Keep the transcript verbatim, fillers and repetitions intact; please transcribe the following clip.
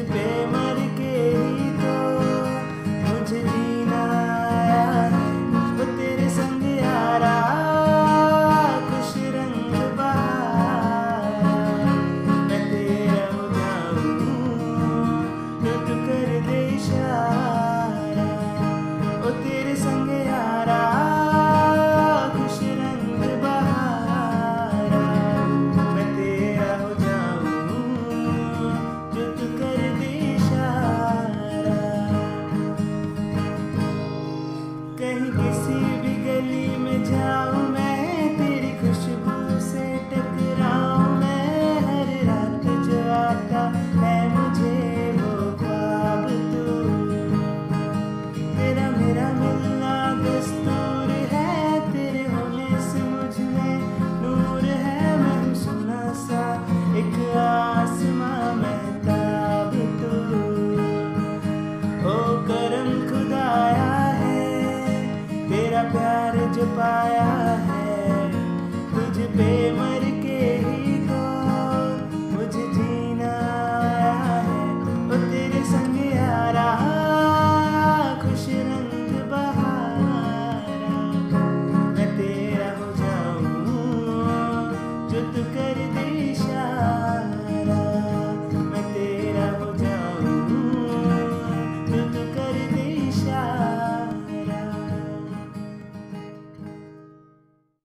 पे मर के ही तो मुझे जीना आया है। वो तेरे संग यारा खुश रंग बहारा, मैं तेरा हो जाऊं तो तू कर दे इशारा। ओ तेरे संग यारा खुश रंग बहारा, मैं तेरा हो जाऊं जो तू कर दे इशारा। कहीं किसी भी गली में जाऊं मैं, तेरी खुशबू से टकराऊं मैं। हर रात जो आता है मुझे वो ख्वाब तू, तेरा मेरा मिलना दस्तूर है। तेरे होने से मुझ में नूर है। मैं हूँ सुना सा एक आसमां महताब तू। ओ करम खुदाया है तेरा प्यार जो पाया है, तुझ पे मैं